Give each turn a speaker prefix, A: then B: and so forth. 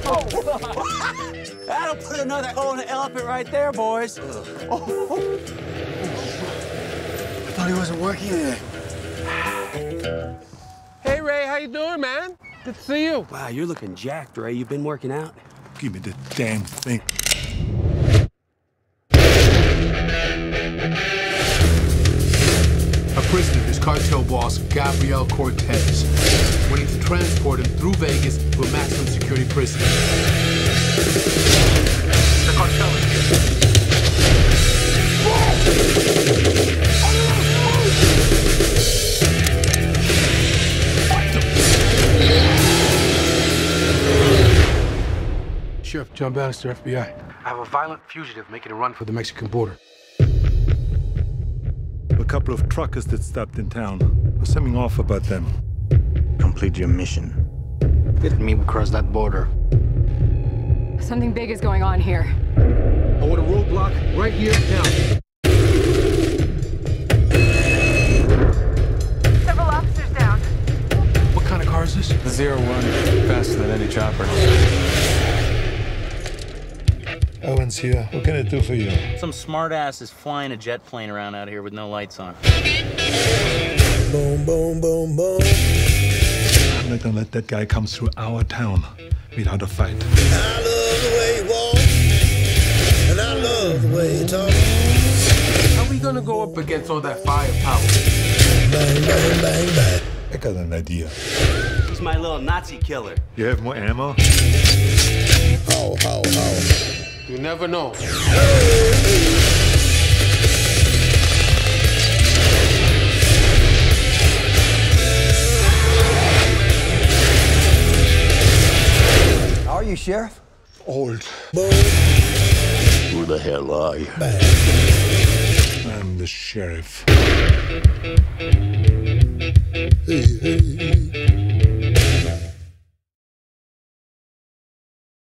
A: That'll put another hole in the elephant right there, boys.
B: I thought he wasn't working there.
C: Hey, Ray, how you doing, man? Good to see you.
A: Wow, you're looking jacked, Ray. You've been working out?
B: Give me the damn thing.
D: A prisoner is cartel boss Gabriel Cortez. We need to transport him through Vegas to a maximum security prison. The cartel is here. Sheriff John Bannister, FBI. I have a violent fugitive making a run for the Mexican border.
B: A couple of truckers that stopped in town. There's something off about them.
E: Complete your mission.
D: Get me across that border.
F: Something big is going on here.
D: I want a roadblock right here now.
F: Several officers down.
D: What kind of car is this?
E: 01, faster than any chopper.
B: Owen's here. What can I do for you?
G: Some smartass is flying a jet plane around out here with no lights on.
B: Boom, boom, boom, boom. I'm not gonna let that guy come through our town without a fight.
H: I love the way you walk, and I love the way you talk.
D: How are we gonna go up against all that firepower?
H: Bang, bang, bang, bang.
B: I got an idea.
A: He's my little Nazi killer.
B: You have more ammo?
H: Ho, ho, ho.
D: You never know.
A: How are you, Sheriff?
B: Old.
H: Boom.
E: Who the hell are you?
H: Bang.
B: I'm the sheriff.
H: Hey, hey.